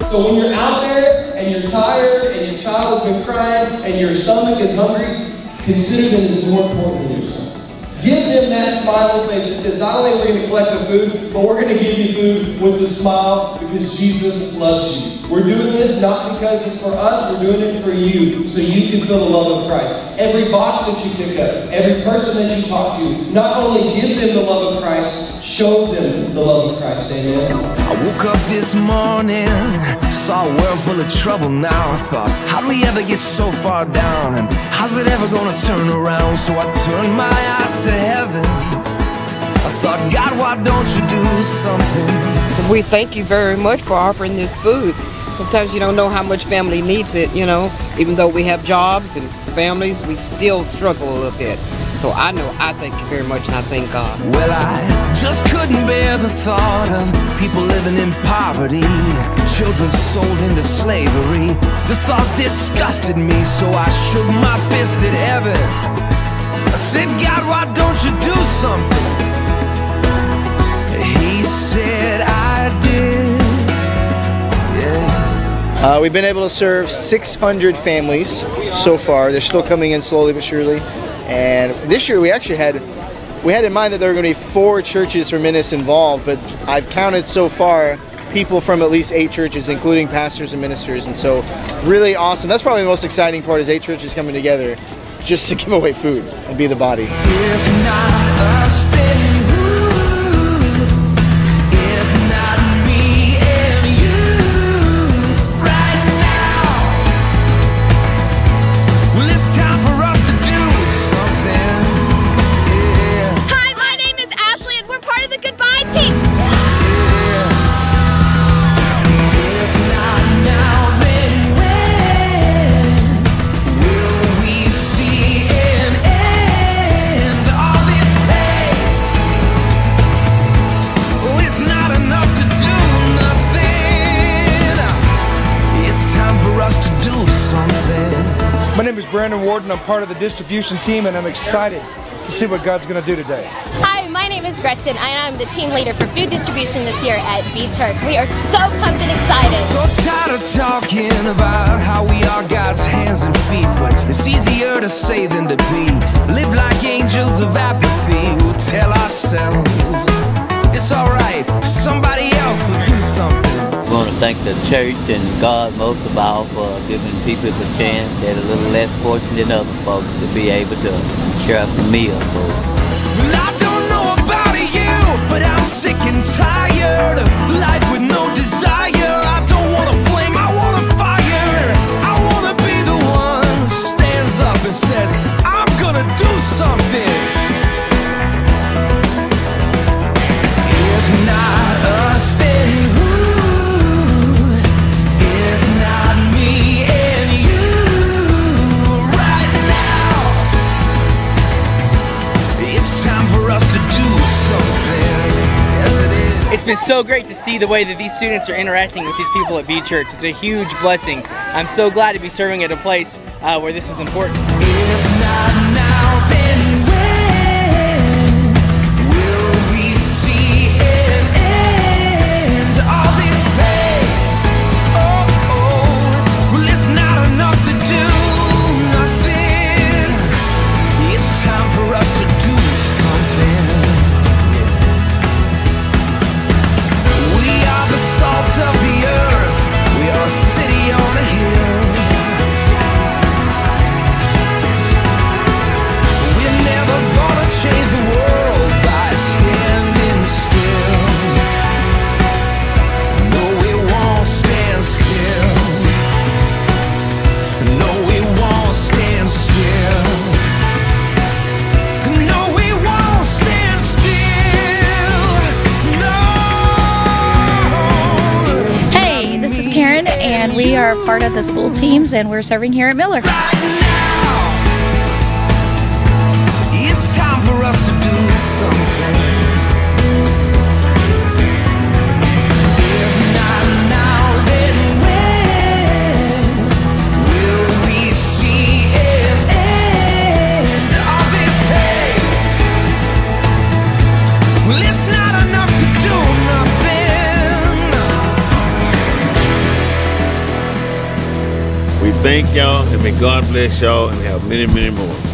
So when you're out there and you're tired and your child has been crying and your stomach is hungry, consider them as more important than yourself. Give them that smiling face that says, not only are we going to collect the food, but we're going to give you food with a smile because Jesus loves you. We're doing this not because it's for us, we're doing it for you, so you can feel the love of Christ. Every box that you pick up, every person that you talk to, not only give them the love of Christ, show them the love of Christ. Amen. I woke up this morning, saw a world full of trouble now. I thought, how do we ever get so far down? And how's it ever gonna turn around? So I turned my eyes to heaven. I thought, God, why don't you do something? We thank you very much for offering this food. Sometimes you don't know how much family needs it, you know. Even though we have jobs and families, we still struggle a little bit. So I know I thank you very much, and I thank God. Well, I just couldn't bear the thought of people living in poverty, children sold into slavery. The thought disgusted me, so I shook my fist at heaven. I said, God, why don't you do something? He said, I did. Yeah. We've been able to serve 600 families so far. They're still coming in slowly but surely. And this year we actually had in mind that there were going to be 4 churches from Ennis involved, but I've counted so far people from at least 8 churches, including pastors and ministers. And so really awesome. That's probably the most exciting part, is 8 churches coming together just to give away food and be the body. If not us, then My name is Brandon Warden. I'm part of the distribution team, and I'm excited to see what God's going to do today. Hi, my name is Gretchen, and I'm the team leader for food distribution this year at B Church. We are so pumped and excited. So tired of talking about how we are God's hands and feet, but it's easier to say than to be. Live like angels of apathy who tell ourselves it's alright, somebody else will do something. I want to thank the church and God most of all for giving people a chance that are a little less fortunate than other folks to be able to share some meals. Well, I don't know about you, but I'm sick and tired of life with no desire. I don't want a flame, I want a fire. I want to be the one who stands up and says, I'm gonna do something. If not us, then who? It's been so great to see the way that these students are interacting with these people at B Church. It's a huge blessing. I'm so glad to be serving at a place where this is important. If not now, then when will we see an end to all this pain? Oh, well, it's not enough to do nothing. It's time for us to do something. Salt of the earth, we are a city on a hill. We're never gonna change the world by standing still. No, we won't stand still. No, we won't stand still. No, we won't stand still. No. Karen, and we are part of the school teams, and we're serving here at Miller. Right now, it's time for us to do something. If not now, then when will we see an end to all this pain? Well, it's not enough to do nothing. thank y'all, and may God bless y'all and have many, many more.